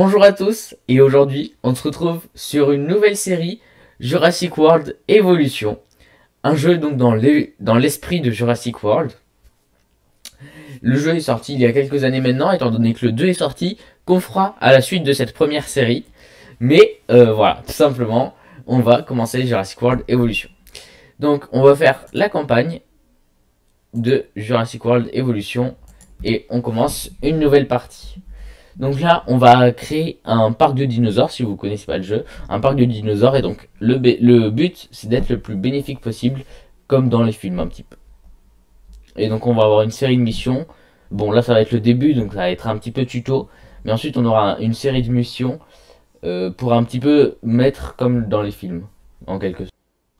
Bonjour à tous, et aujourd'hui on se retrouve sur une nouvelle série Jurassic World Evolution. Un jeu donc dans l'esprit de Jurassic World. Le jeu est sorti il y a quelques années maintenant, étant donné que le 2 est sorti, qu'on fera à la suite de cette première série. Mais voilà, tout simplement, on va commencer Jurassic World Evolution. Donc on va faire la campagne de Jurassic World Evolution et on commence une nouvelle partie. Donc là, on va créer un parc de dinosaures, si vous connaissez pas le jeu, un parc de dinosaures, et donc le but, c'est d'être le plus bénéfique possible, comme dans les films un petit peu. Et donc on va avoir une série de missions. Bon, là, ça va être le début, donc ça va être un petit peu tuto, mais ensuite on aura une série de missions pour un petit peu mettre comme dans les films, en quelque sorte.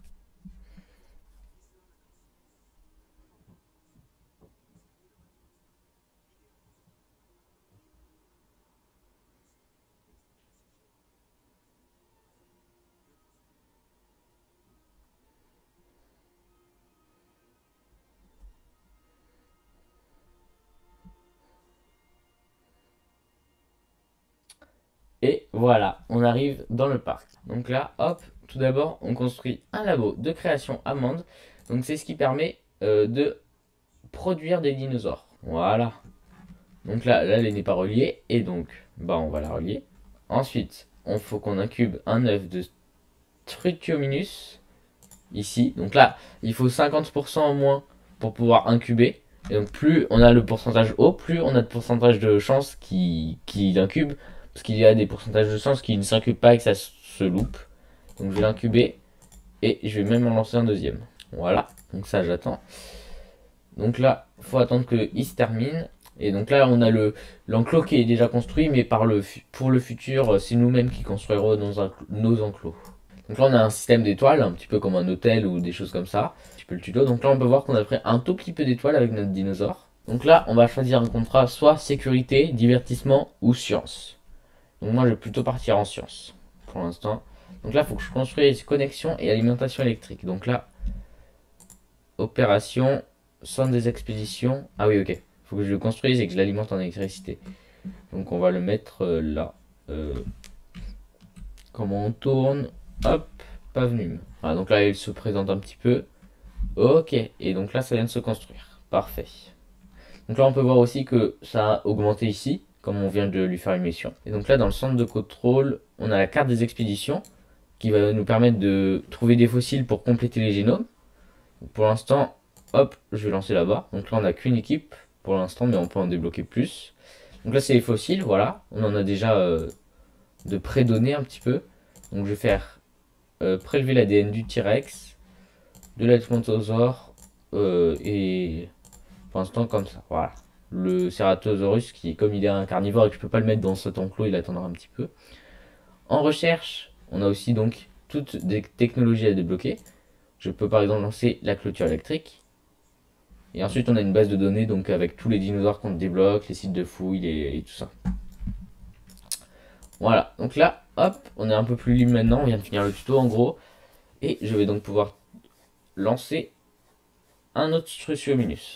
Et voilà, on arrive dans le parc. Donc là, hop, tout d'abord, on construit un labo de création amande. Donc c'est ce qui permet de produire des dinosaures. Voilà. Donc là, elle n'est pas reliée. Et donc, bah, on va la relier. Ensuite, il faut qu'on incube un œuf de Struthiominus. Ici. Donc là, il faut 50% en moins pour pouvoir incuber. Et donc, plus on a le pourcentage haut, plus on a de pourcentage de chance qu'il incube. Parce qu'il y a des pourcentages de chance qui ne s'incubent pas et que ça se loupe. Donc, je vais l'incuber. Et je vais même en lancer un deuxième. Voilà. Donc, ça, j'attends. Donc là, il faut attendre qu'il se termine. Et donc là, on a l'enclos qui est déjà construit, mais pour le futur, c'est nous-mêmes qui construirons nos enclos. Donc là, on a un système d'étoiles, un petit peu comme un hôtel ou des choses comme ça. Un petit peu le tuto. Donc là, on peut voir qu'on a pris un tout petit peu d'étoiles avec notre dinosaure. Donc là, on va choisir un contrat soit sécurité, divertissement ou science. Donc moi, je vais plutôt partir en science pour l'instant. Donc là, il faut que je construise connexion et alimentation électrique. Donc là, opération, centre des expéditions. Ah oui, ok. Faut que je le construise et que je l'alimente en électricité. Donc on va le mettre là. Comment on tourne? Hop, Pavnum. Voilà, donc là il se présente un petit peu. Ok, et donc là ça vient de se construire. Parfait. Donc là on peut voir aussi que ça a augmenté ici, comme on vient de lui faire une mission. Et donc là dans le centre de contrôle, on a la carte des expéditions qui va nous permettre de trouver des fossiles pour compléter les génomes. Donc pour l'instant, hop, je vais lancer là-bas. Donc là on n'a qu'une équipe pour l'instant, mais on peut en débloquer plus. Donc là c'est les fossiles, voilà. On en a déjà de pré-données un petit peu. Donc je vais faire prélever l'ADN du T-Rex, de l'Althmantosaure et pour l'instant comme ça, voilà. Le Ceratosaurus qui, comme il est un carnivore et que je peux pas le mettre dans cet enclos, il attendra un petit peu. En recherche, on a aussi donc toutes des technologies à débloquer. Je peux par exemple lancer la clôture électrique. Et ensuite on a une base de données donc avec tous les dinosaures qu'on débloque, les sites de fouilles et tout ça. Voilà, donc là, hop, on est un peu plus libre maintenant, on vient de finir le tuto en gros. Et je vais donc pouvoir lancer un autre Struthiominus.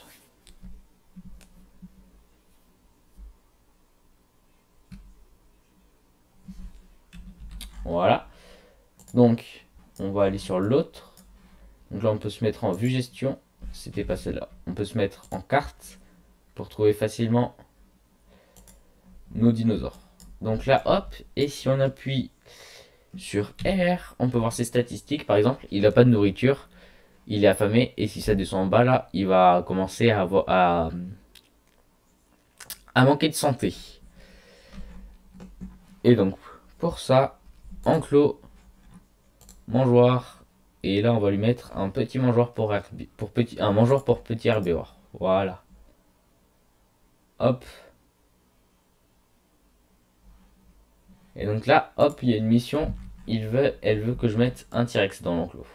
Voilà. Donc, on va aller sur l'autre. Donc là, on peut se mettre en vue gestion. C'était pas celle-là. On peut se mettre en carte pour trouver facilement nos dinosaures. Donc là, hop, et si on appuie sur R, on peut voir ses statistiques. Par exemple, il n'a pas de nourriture, il est affamé, et si ça descend en bas là, il va commencer à manquer de santé. Et donc, pour ça, enclos, mangeoire, et là on va lui mettre un petit mangeoire un mangeoire pour petit herbivore. Voilà. Hop. Et donc là, hop, il y a une mission. Elle veut que je mette un T-Rex dans l'enclos.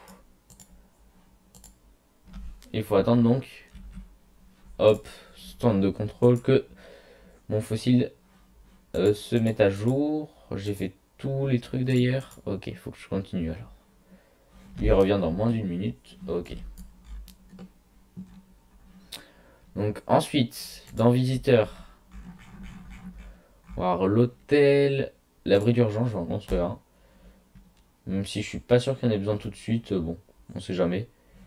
Il faut attendre donc, hop, stand de contrôle, que mon fossile se mette à jour. J'ai fait tous les trucs d'ailleurs. Ok, il faut que je continue alors. Lui revient dans moins d'une minute. Ok. Donc ensuite, dans visiteur, voir l'hôtel. l'abri d'urgence, je vais en construire un. Même si je suis pas sûr qu'il y en ait besoin tout de suite. Bon, on sait jamais.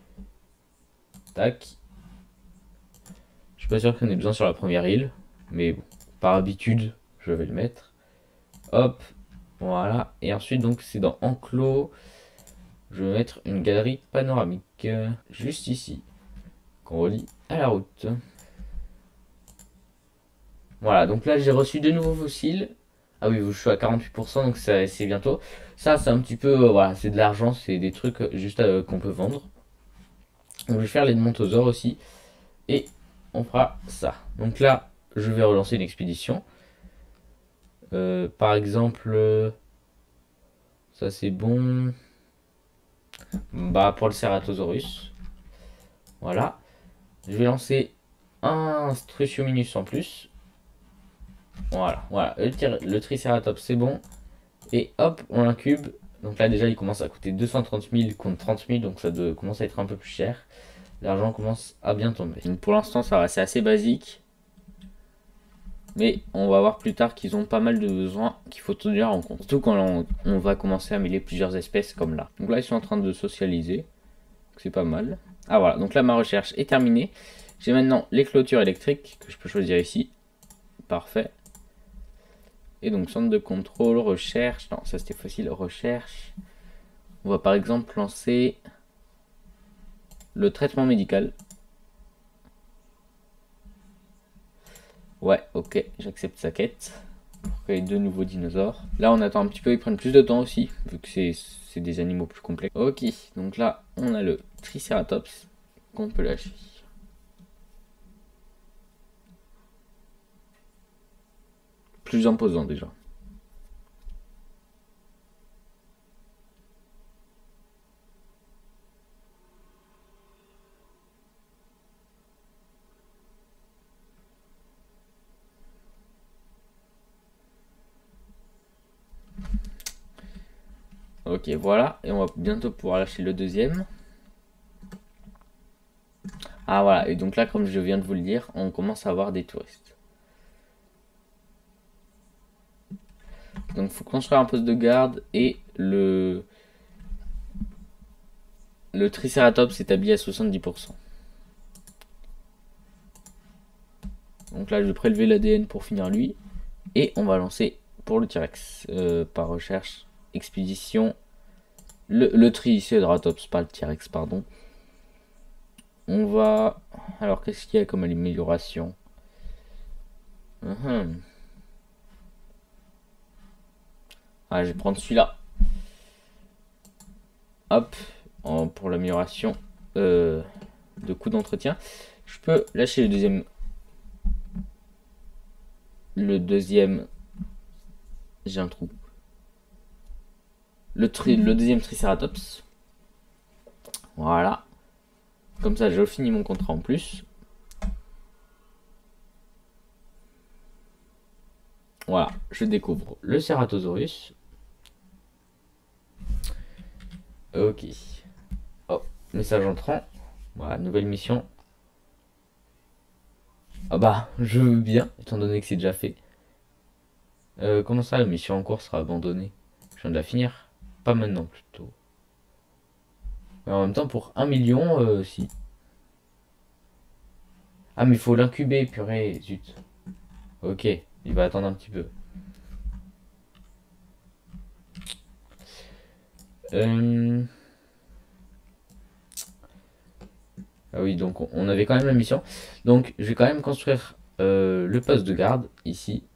Tac. Je suis pas sûr qu'il y en ait besoin sur la première île. Mais bon, par habitude, je vais le mettre. Hop. Voilà. Et ensuite, donc, c'est dans Enclos. Je vais mettre une galerie panoramique. Juste ici. Qu'on relie à la route. Voilà, donc là j'ai reçu de nouveaux fossiles. Ah oui, je suis à 48%, donc c'est bientôt. Ça, c'est un petit peu, voilà, c'est de l'argent, c'est des trucs juste qu'on peut vendre. Donc je vais faire les demontosaures aussi. Et on fera ça. Donc là, je vais relancer une expédition. Par exemple, ça c'est bon. Bah, pour le Ceratosaurus. Voilà. Je vais lancer un Struthiominus en plus. Voilà, voilà. Le Triceratops, c'est bon. Et hop, on l'incube. Donc là, déjà, il commence à coûter 230 000 contre 30 000. Donc ça commence à être un peu plus cher. L'argent commence à bien tomber. Donc pour l'instant, ça va, c'est assez basique. Mais on va voir plus tard qu'ils ont pas mal de besoins qu'il faut tenir en compte. Surtout quand on va commencer à mêler plusieurs espèces comme là. Donc là, ils sont en train de socialiser. C'est pas mal. Ah voilà, donc là, ma recherche est terminée. J'ai maintenant les clôtures électriques que je peux choisir ici. Parfait. Et donc centre de contrôle, recherche. Non, ça c'était facile, recherche. On va par exemple lancer le traitement médical. Ouais, ok, j'accepte sa quête. Pour créer deux nouveaux dinosaures. Là, on attend un petit peu, ils prennent plus de temps aussi, vu que c'est des animaux plus complexes. Ok, donc là, on a le Triceratops qu'on peut lâcher. Plus imposant déjà. Ok, voilà, et on va bientôt pouvoir lâcher le deuxième. Ah voilà, et donc là, comme je viens de vous le dire, on commence à avoir des touristes. Donc il faut construire un poste de garde et le Triceratops s'établit à 70%. Donc là, je vais prélever l'ADN pour finir lui. Et on va lancer pour le T-Rex. Par recherche, expédition. Le Triceratops, pas le T-Rex, pardon. On va... Alors, qu'est-ce qu'il y a comme amélioration? Ah, je vais prendre celui-là. Hop, pour l'amélioration de coût d'entretien. Je peux lâcher le deuxième. Le deuxième. J'ai un trou. Le deuxième Triceratops. Voilà. Comme ça, je finis mon contrat en plus. Voilà, je découvre le Ceratosaurus. Ok. Oh, message entrant. Voilà, nouvelle mission. Ah bah, je veux bien, étant donné que c'est déjà fait. Comment ça, la mission en cours sera abandonnée? Je viens de la finir. Pas maintenant, plutôt. Mais en même temps, pour 1 million, si. Ah, mais il faut l'incuber, purée, zut. Ok, il va attendre un petit peu. Ah oui, donc on avait quand même la mission. Donc, je vais quand même construire le poste de garde, ici.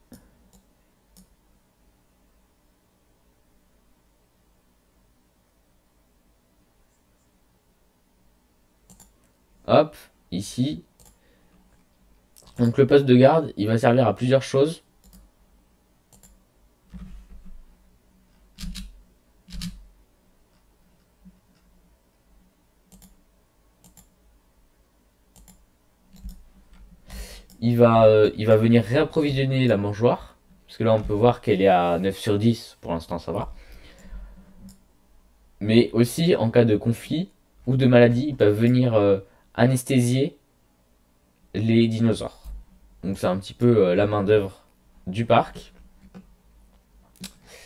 Hop, ici. Donc le poste de garde, il va servir à plusieurs choses. Il va venir réapprovisionner la mangeoire. Parce que là, on peut voir qu'elle est à 9 sur 10. Pour l'instant, ça va. Mais aussi, en cas de conflit ou de maladie, ils peuvent venir anesthésier les dinosaures. Donc c'est un petit peu la main d'œuvre du parc.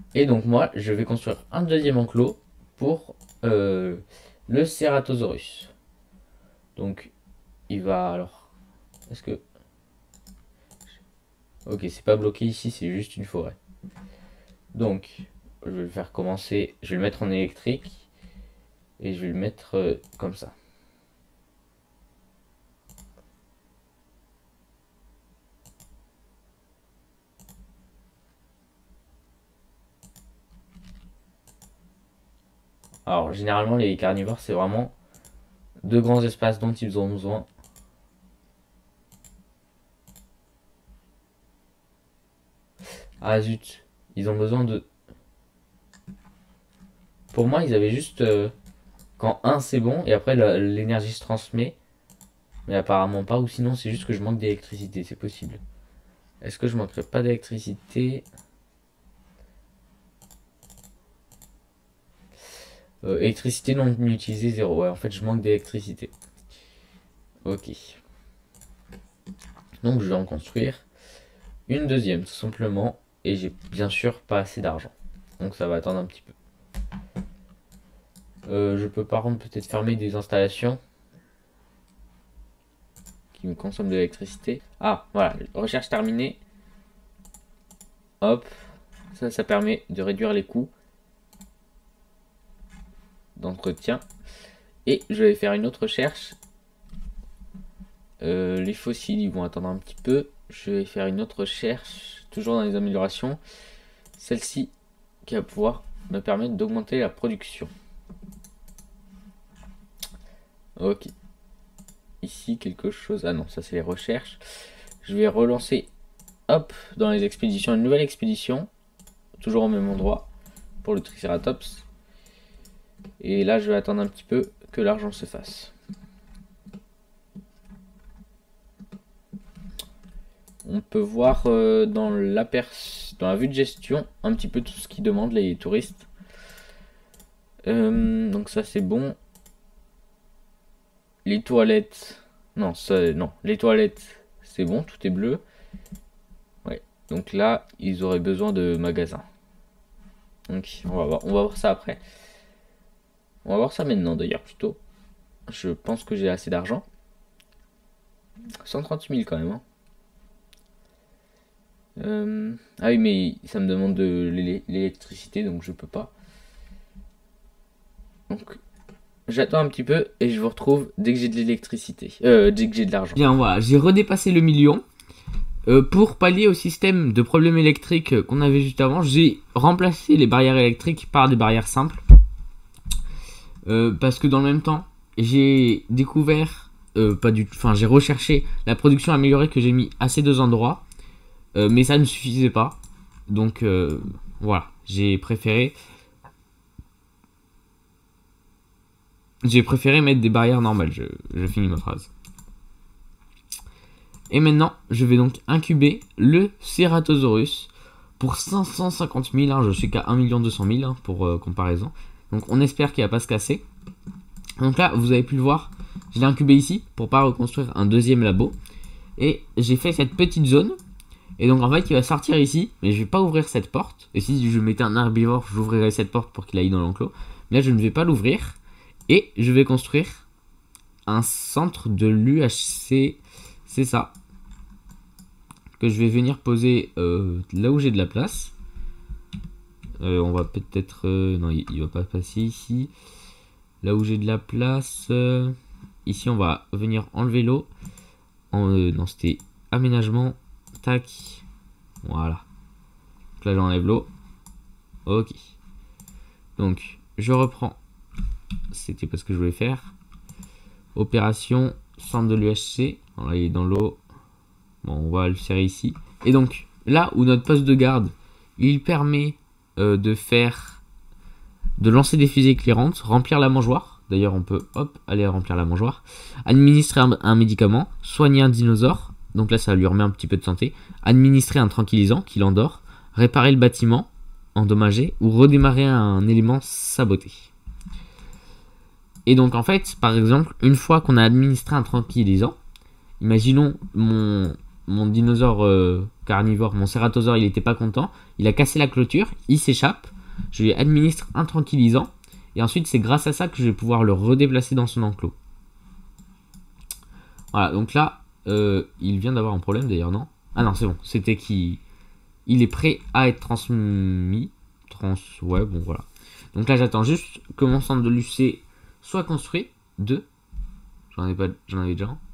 Et donc moi, je vais construire un deuxième enclos pour le Ceratosaurus. Donc il va alors... Est-ce que... Ok, c'est pas bloqué ici, c'est juste une forêt. Donc je vais le faire commencer, je vais le mettre en électrique. Et je vais le mettre comme ça. Alors généralement les carnivores c'est vraiment deux grands espaces dont ils ont besoin. Ah zut, ils ont besoin de... Pour moi ils avaient juste... quand un c'est bon et après l'énergie se transmet. Mais apparemment pas, ou sinon c'est juste que je manque d'électricité, c'est possible. Est-ce que je manquerai pas d'électricité? Électricité non utilisée 0. Ouais, en fait je manque d'électricité. Ok. Donc je vais en construire une deuxième tout simplement. Et j'ai bien sûr pas assez d'argent. Donc ça va attendre un petit peu. Je peux par contre peut-être fermer des installations qui me consomment de l'électricité. Ah voilà, recherche terminée. Hop. Ça permet de réduire les coûts d'entretien. Et je vais faire une autre recherche. Les fossiles ils vont attendre un petit peu. Je vais faire une autre recherche, toujours dans les améliorations. Celle-ci qui va pouvoir me permettre d'augmenter la production. Ok. Ici quelque chose. Ah non, ça c'est les recherches. Je vais relancer, hop, dans les expéditions, une nouvelle expédition. Toujours au même endroit pour le Triceratops. Et là je vais attendre un petit peu que l'argent se fasse. On peut voir dans la vue de gestion un petit peu tout ce qu'ils demandent les touristes. Donc ça c'est bon. Les toilettes, non, non, les toilettes c'est bon, tout est bleu. Ouais, donc là ils auraient besoin de magasins. Donc on va voir ça après. On va voir ça maintenant d'ailleurs plutôt. Je pense que j'ai assez d'argent. 130 000 quand même. Hein. Ah oui, mais ça me demande de l'électricité, donc je peux pas. Donc, j'attends un petit peu et je vous retrouve dès que j'ai de l'électricité. Dès que j'ai de l'argent. Bien, voilà, j'ai redépassé le million. Pour pallier au système de problèmes électriques qu'on avait juste avant, j'ai remplacé les barrières électriques par des barrières simples. Parce que dans le même temps, j'ai découvert, j'ai recherché la production améliorée que j'ai mis à ces deux endroits. Mais ça ne suffisait pas. Donc voilà, j'ai préféré mettre des barrières normales. Je finis ma phrase. Et maintenant, je vais donc incuber le Ceratosaurus pour 550 000. Hein, je suis qu'à 1 200 000 hein, pour comparaison. Donc on espère qu'il ne va pas se casser. Donc là, vous avez pu le voir, je l'ai incubé ici pour pas reconstruire un deuxième labo. Et j'ai fait cette petite zone. Et donc en fait il va sortir ici, mais je vais pas ouvrir cette porte. Et si je mettais un herbivore, j'ouvrirais cette porte pour qu'il aille dans l'enclos. Mais là je ne vais pas l'ouvrir. Et je vais construire un centre de l'UHC. C'est ça. Que je vais venir poser là où j'ai de la place. On va peut-être... non, il va pas passer ici. Là où j'ai de la place. Ici on va venir enlever l'eau. Non, c'était aménagement. Tac. Voilà. Donc là j'enlève l'eau. Ok. Donc je reprends. C'était pas ce que je voulais faire. Opération centre de l'UHC. Là il est dans l'eau. Bon, on va le serrer ici. Et donc là où notre poste de garde, il permet de lancer des fusées éclairantes, remplir la mangeoire. D'ailleurs on peut aller remplir la mangeoire. Administrer un médicament, soigner un dinosaure. Donc là ça lui remet un petit peu de santé. Administrer un tranquillisant qui l'endort. Réparer le bâtiment endommagé ou redémarrer un élément saboté. Et donc en fait, par exemple, une fois qu'on a administré un tranquillisant, imaginons mon dinosaure carnivore, mon cératosaure, il était pas content. Il a cassé la clôture, il s'échappe. Je lui administre un tranquillisant. Et ensuite, c'est grâce à ça que je vais pouvoir le redéplacer dans son enclos. Voilà, donc là, il vient d'avoir un problème d'ailleurs, non? Ah non, c'est bon. C'était qu'il il est prêt à être transmis. Ouais, bon, voilà. Donc là, j'attends juste que mon centre de l'UC soit construit. 2. J'en avais déjà un.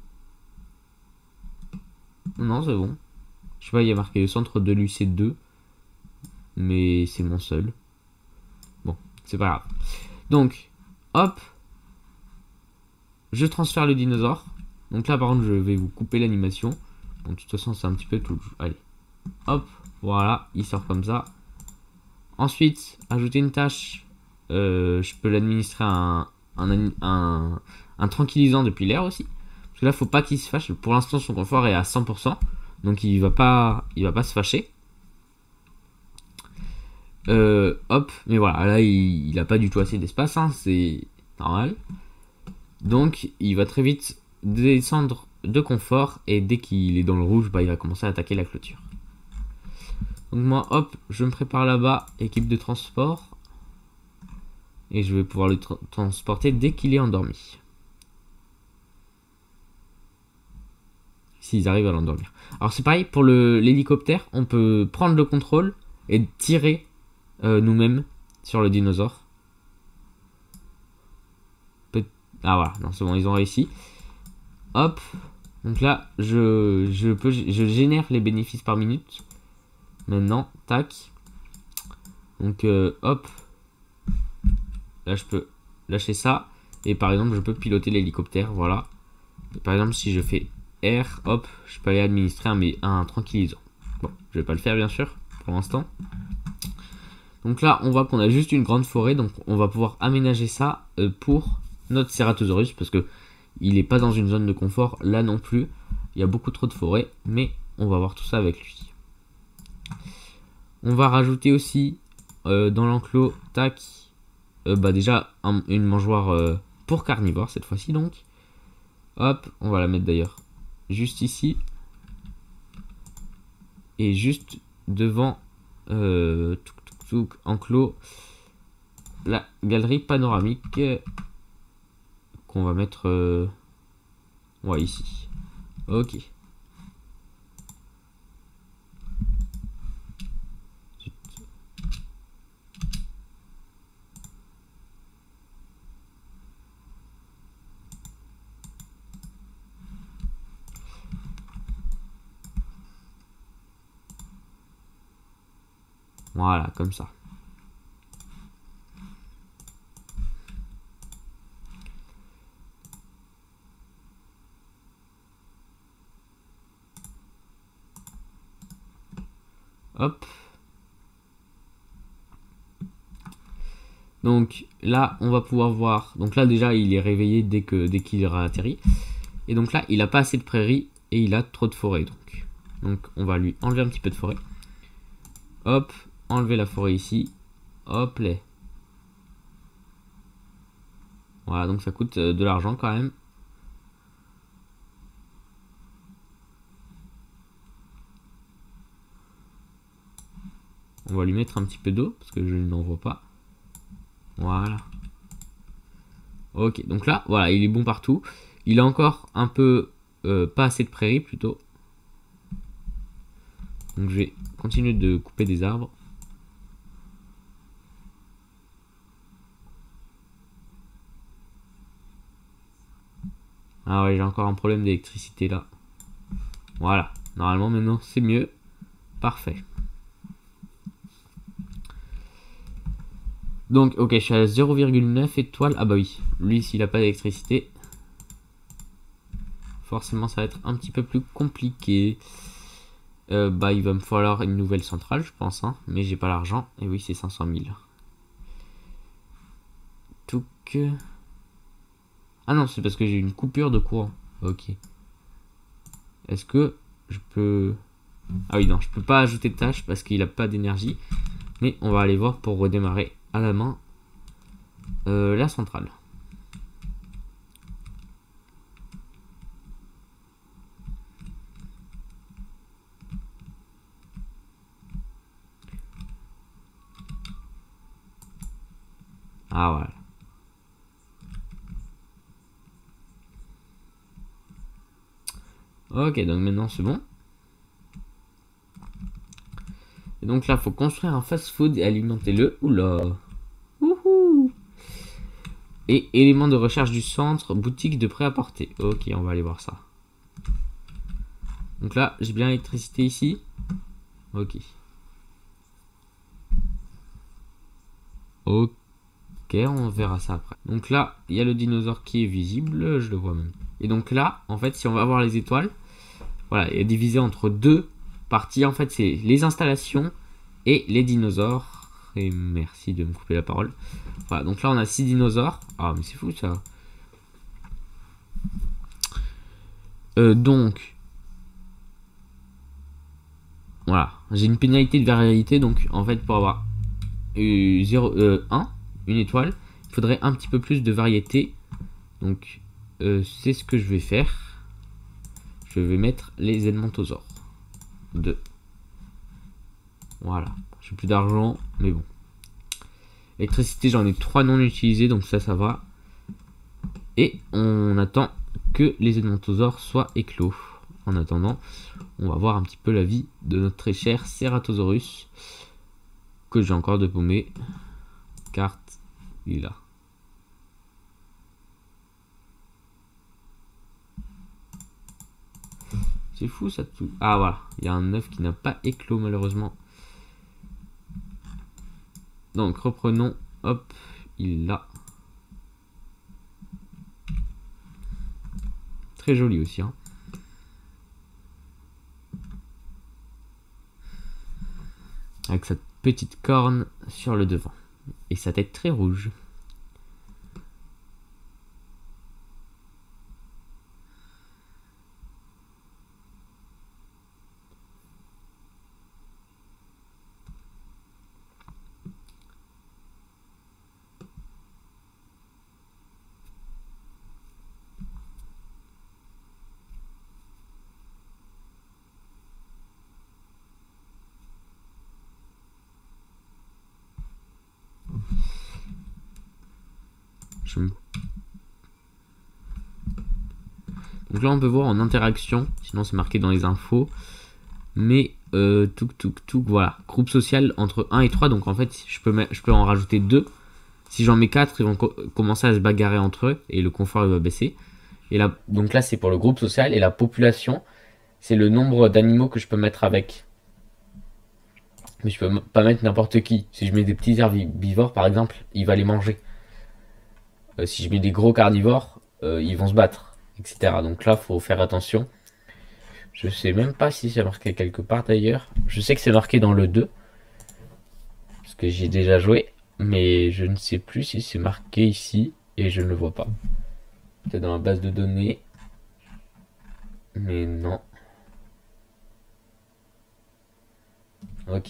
Non, c'est bon. Je sais pas, il y a marqué le centre de l'UC 2. Mais c'est mon seul. Bon, c'est pas grave. Donc, hop. Je transfère le dinosaure. Donc là, par contre, je vais vous couper l'animation. Bon, de toute façon, c'est un petit peu tout. Allez. Hop. Voilà, il sort comme ça. Ensuite, ajouter une tâche. Je peux l'administrer un tranquillisant depuis l'air aussi. Parce que là, faut pas qu'il se fâche. Pour l'instant, son confort est à 100%. Donc il va pas se fâcher. Hop, mais voilà, là il a pas du tout assez d'espace, hein, c'est normal. Donc il va très vite descendre de confort et dès qu'il est dans le rouge, bah, il va commencer à attaquer la clôture. Donc moi, hop, je me prépare là-bas, équipe de transport. Et je vais pouvoir le transporter dès qu'il est endormi. S'ils arrivent à l'endormir. Alors c'est pareil, pour l'hélicoptère, on peut prendre le contrôle et tirer nous-mêmes sur le dinosaure. Ah voilà, non c'est bon, ils ont réussi. Hop, donc là, je génère les bénéfices par minute. Maintenant, tac. Donc hop. Là, je peux lâcher ça. Et par exemple, je peux piloter l'hélicoptère, voilà. Et par exemple, si je fais R, hop, je peux aller administrer un tranquillisant. Bon, je vais pas le faire bien sûr, pour l'instant. Donc là, on voit qu'on a juste une grande forêt, donc on va pouvoir aménager ça pour notre Ceratosaurus, parce que il n'est pas dans une zone de confort, là non plus. Il y a beaucoup trop de forêt, mais on va voir tout ça avec lui. On va rajouter aussi dans l'enclos, tac, bah déjà une mangeoire pour carnivore cette fois-ci donc. Hop, on va la mettre d'ailleurs juste ici. Et juste devant enclos la galerie panoramique qu'on va mettre ouais, ici. Ok. Voilà, comme ça. Hop. Donc là, on va pouvoir voir. Donc là, déjà, il est réveillé dès qu'il aura atterri. Et donc là, il n'a pas assez de prairies et il a trop de forêt. Donc on va lui enlever un petit peu de forêt. Hop, enlever la forêt ici. Hop là. Voilà, donc ça coûte de l'argent quand même. On va lui mettre un petit peu d'eau parce que je n'en vois pas. Voilà. Ok, donc là, voilà, il est bon partout. Il a encore un peu pas assez de prairies plutôt. Donc je vais continuer de couper des arbres. Ah ouais, j'ai encore un problème d'électricité là. Voilà, normalement maintenant c'est mieux. Parfait. Donc ok, je suis à 0,9 étoiles. Ah bah oui, lui s'il n'a pas d'électricité, forcément ça va être un petit peu plus compliqué. Bah il va me falloir une nouvelle centrale je pense, hein, mais j'ai pas l'argent. Et oui, c'est 500 000. Tout que... Ah non, c'est parce que j'ai une coupure de courant. Ok. Est-ce que je peux... Ah oui, non, je peux pas ajouter de tâche parce qu'il a pas d'énergie. Mais on va aller voir pour redémarrer à la main la centrale. Ah voilà. Ok, donc maintenant c'est bon. Et donc là, faut construire un fast-food et alimenter-le. Oula. Wouhou. Et éléments de recherche du centre, boutique de prêt-à-porter. Ok, on va aller voir ça. Donc là, j'ai bien l'électricité ici. Ok. Ok, on verra ça après. Donc là, il y a le dinosaure qui est visible, je le vois même. Et donc là, en fait, si on va voir les étoiles, voilà, il est divisé entre deux parties. En fait, c'est les installations et les dinosaures. Et merci de me couper la parole. Voilà, donc là, on a 6 dinosaures. Ah, mais c'est fou ça. Donc, voilà, j'ai une pénalité de variabilité. Donc, en fait, pour avoir 1, une étoile, il faudrait un petit peu plus de variété. Donc, c'est ce que je vais faire. Je vais mettre les edmontosaures. 2. Voilà. J'ai plus d'argent, mais bon. Électricité, j'en ai 3 non utilisés, donc ça va. Et on attend que les edmontosaures soient éclos. En attendant, on va voir un petit peu la vie de notre très cher Ceratosaurus. Que j'ai encore de paumé. Carte, il est là. C'est fou ça tout. Ah voilà, il y a un œuf qui n'a pas éclos malheureusement. Donc reprenons, hop, il est là. Très joli aussi. Hein. Avec sa petite corne sur le devant. Et sa tête très rouge. Donc là on peut voir en interaction, sinon c'est marqué dans les infos. Mais voilà. Groupe social entre 1 et 3, donc en fait je peux en rajouter 2. Si j'en mets 4, ils vont commencer à se bagarrer entre eux et le confort il va baisser. Et là, donc là c'est pour le groupe social et la population, c'est le nombre d'animaux que je peux mettre avec. Mais je peux pas mettre n'importe qui. Si je mets des petits herbivores par exemple, il va les manger. Si je mets des gros carnivores, ils vont se battre, etc. Donc là, faut faire attention. Je sais même pas si c'est marqué quelque part d'ailleurs. Je sais que c'est marqué dans le 2. Parce que j'y ai déjà joué. Mais je ne sais plus si c'est marqué ici. Et je ne le vois pas. Peut-être dans la base de données. Mais non. Ok.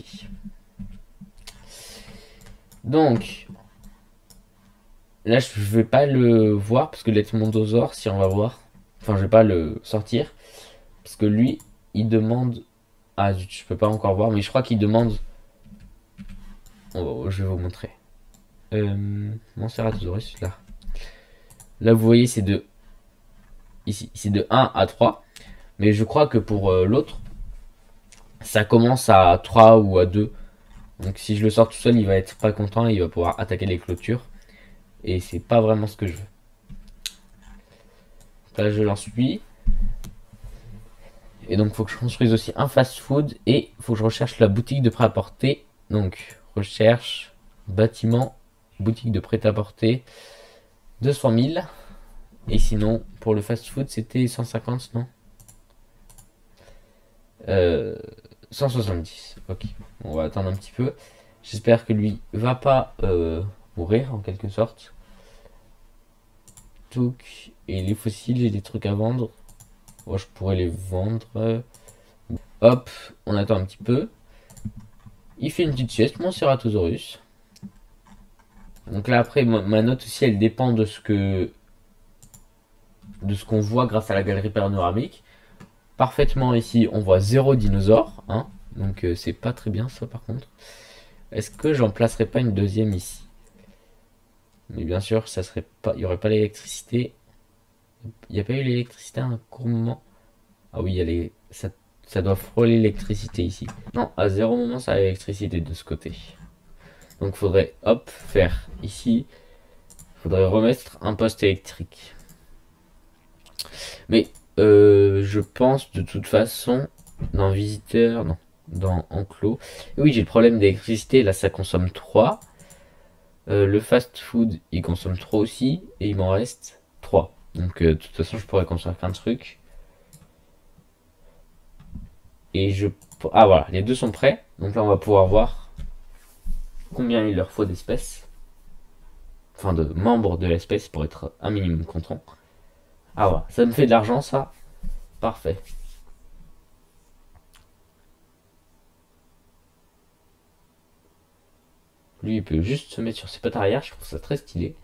Donc. Là, je vais pas le voir. Parce que l'Edmontosaure, si on va voir. Enfin, je vais pas le sortir. Parce que lui, il demande... Ah, je peux pas encore voir. Mais je crois qu'il demande... Oh, je vais vous montrer. Mon Ceratosaurus, là. Là, vous voyez, c'est de... Ici, c'est de 1 à 3. Mais je crois que pour l'autre, ça commence à 3 ou à 2. Donc si je le sors tout seul, il va être pas content. Il va pouvoir attaquer les clôtures. Et c'est pas vraiment ce que je veux. Là, je lance lui. Et donc, il faut que je construise aussi un fast-food. Et il faut que je recherche la boutique de prêt-à-porter. Donc, recherche, bâtiment, boutique de prêt-à-porter. 200 000. Et sinon, pour le fast-food, c'était 150, non 170. Ok, on va attendre un petit peu. J'espère que lui va pas mourir en quelque sorte. Touk. Et les fossiles, j'ai des trucs à vendre. Moi, je pourrais les vendre. Hop, on attend un petit peu. Il fait une petite sieste, mon Ceratosaurus. Donc là, après, ma note aussi, elle dépend de ce qu'on voit grâce à la galerie panoramique. Parfaitement ici, on voit 0 dinosaure. Hein, donc c'est pas très bien ça par contre. Est-ce que j'en placerai pas une deuxième ici? Mais bien sûr, ça serait pas, il n'y aurait pas l'électricité. Il n'y a pas eu l'électricité à un court moment. Ah oui, il y a ça doit frôler l'électricité ici. Non, à 0 moment, ça a l'électricité de ce côté. Donc faudrait, hop, faire ici. Faudrait remettre un poste électrique. Mais je pense de toute façon, dans visiteur, non, dans enclos. Oui, j'ai le problème d'électricité, là ça consomme 3. Le fast food, il consomme 3 aussi, et il m'en reste 3. Donc de toute façon, je pourrais construire plein de trucs. Et je... Ah voilà, les deux sont prêts. Donc là, on va pouvoir voir combien il leur faut d'espèces. Enfin, de membres de l'espèce pour être un minimum content. Ah voilà, ça me fait de l'argent, ça. Parfait. Lui, il peut juste se mettre sur ses pattes arrière. Je trouve ça très stylé.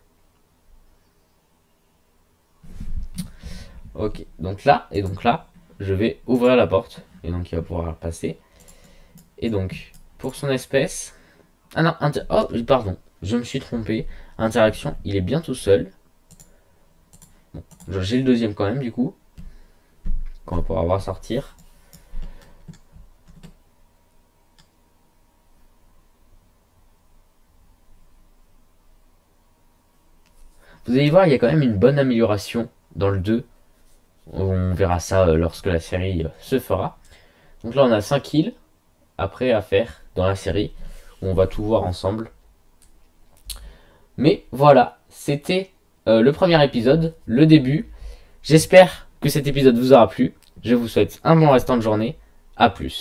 Ok, donc là, et donc là, je vais ouvrir la porte. Et donc, il va pouvoir passer. Et donc, pour son espèce... Ah non, oh, pardon, je me suis trompé. Interaction, il est bien tout seul. Bon, j'ai le deuxième quand même, du coup. Qu'on va pouvoir voir sortir. Vous allez voir, il y a quand même une bonne amélioration dans le 2. On verra ça lorsque la série se fera. Donc là, on a 5 kills après à faire dans la série. Où on va tout voir ensemble. Mais voilà, c'était le premier épisode, le début. J'espère que cet épisode vous aura plu. Je vous souhaite un bon restant de journée. A plus.